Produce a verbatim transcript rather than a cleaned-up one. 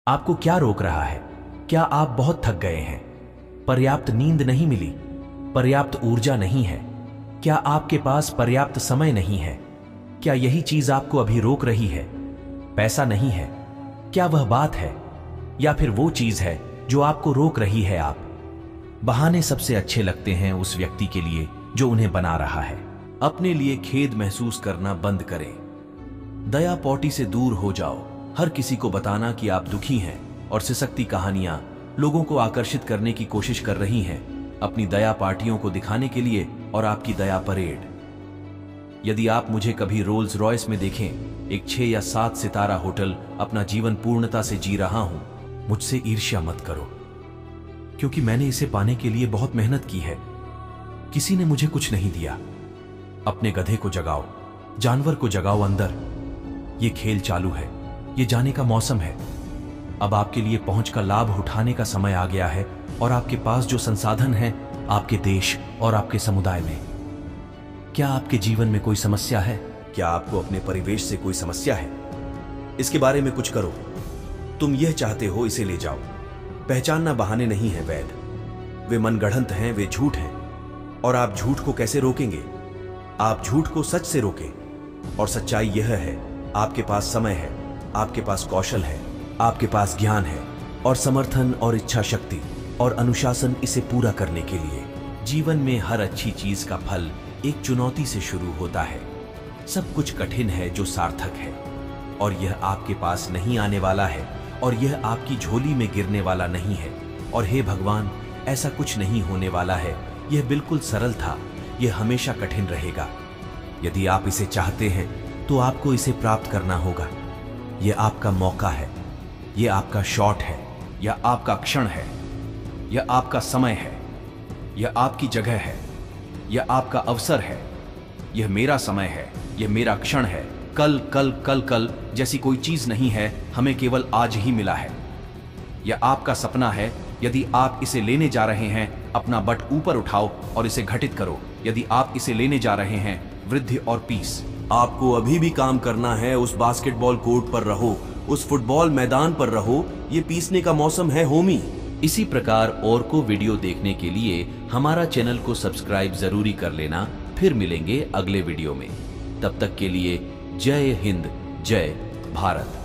आपको क्या रोक रहा है? क्या आप बहुत थक गए हैं? पर्याप्त नींद नहीं मिली? पर्याप्त ऊर्जा नहीं है? क्या आपके पास पर्याप्त समय नहीं है? क्या यही चीज आपको अभी रोक रही है? पैसा नहीं है? क्या वह बात है, या फिर वो चीज है जो आपको रोक रही है? आप बहाने सबसे अच्छे लगते हैं उस व्यक्ति के लिए जो उन्हें बना रहा है। अपने लिए खेद महसूस करना बंद करें। दया पौटी से दूर हो जाओ। हर किसी को बताना कि आप दुखी हैं और सिसकती कहानियां लोगों को आकर्षित करने की कोशिश कर रही हैं, अपनी दया पार्टियों को दिखाने के लिए और आपकी दया परेड। यदि आप मुझे कभी रोल्स रॉयस में देखें, एक छह या सात सितारा होटल अपना जीवन पूर्णता से जी रहा हूं, मुझसे ईर्ष्या मत करो, क्योंकि मैंने इसे पाने के लिए बहुत मेहनत की है। किसी ने मुझे कुछ नहीं दिया। अपने गधे को जगाओ, जानवर को जगाओ अंदर। ये खेल चालू है, ये जाने का मौसम है। अब आपके लिए पहुंच का लाभ उठाने का समय आ गया है, और आपके पास जो संसाधन हैं आपके देश और आपके समुदाय में। क्या आपके जीवन में कोई समस्या है? क्या आपको अपने परिवेश से कोई समस्या है? इसके बारे में कुछ करो। तुम यह चाहते हो, इसे ले जाओ। पहचानना बहाने नहीं है वैद, वे मनगढ़ंत हैं, वे झूठ हैं। और आप झूठ को कैसे रोकेंगे? आप झूठ को सच से रोकें। और सच्चाई यह है, आपके पास समय है, आपके पास कौशल है, आपके पास ज्ञान है और समर्थन और इच्छा शक्ति और अनुशासन इसे पूरा करने के लिए। जीवन में हर अच्छी चीज का फल एक चुनौती से शुरू होता है। सब कुछ कठिन है जो सार्थक है, और यह आपके पास नहीं आने वाला है, और यह आपकी झोली में गिरने वाला नहीं है। और हे भगवान, ऐसा कुछ नहीं होने वाला है। यह बिल्कुल सरल था, यह हमेशा कठिन रहेगा। यदि आप इसे चाहते हैं तो आपको इसे प्राप्त करना होगा। यह आपका मौका है, यह आपका शॉट है, यह आपका क्षण है, यह आपका समय है, यह आपकी जगह है, यह आपका अवसर है। यह मेरा समय है, यह मेरा क्षण है। कल कल कल कल जैसी कोई चीज नहीं है, हमें केवल आज ही मिला है। यह आपका सपना है। यदि आप इसे लेने जा रहे हैं, अपना बट ऊपर उठाओ और इसे घटित करो। यदि आप इसे लेने जा रहे हैं, वृद्धि और पीस। आपको अभी भी काम करना है। उस बास्केटबॉल कोर्ट पर रहो, उस फुटबॉल मैदान पर रहो। ये पीसने का मौसम है होमी। इसी प्रकार और को वीडियो देखने के लिए हमारा चैनल को सब्सक्राइब जरूरी कर लेना। फिर मिलेंगे अगले वीडियो में। तब तक के लिए जय हिंद, जय भारत।